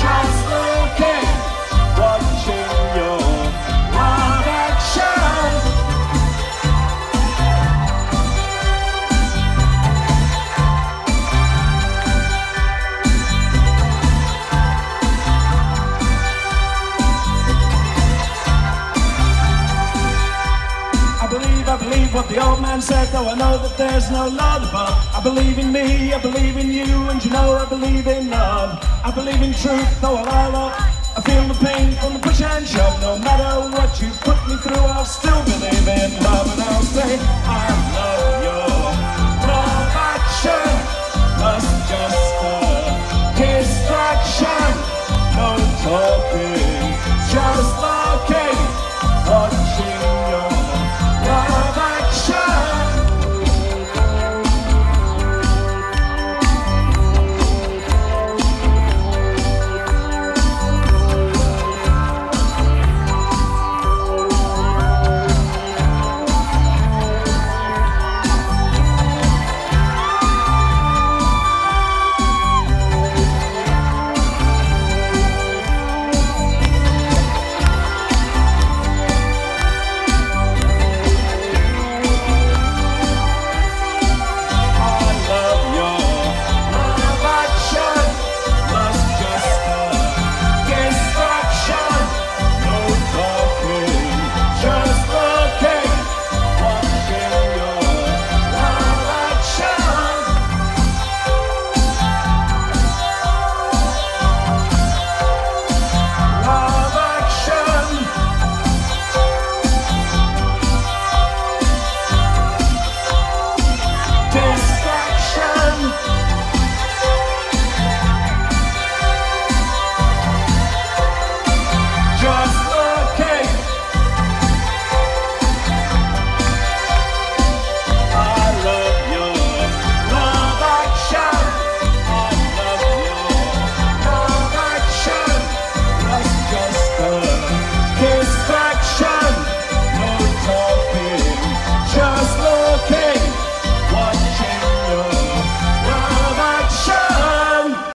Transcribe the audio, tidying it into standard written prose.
just looking, watching your love action. I believe what the old man said, though I know that there's no Lord above. I believe in me, I believe in you, and you know I believe in love. I believe in truth, though I lie a lot. I feel the pain from the push and shove. No matter what you put me through, I'll still believe in love. And I'll say, I love your love action.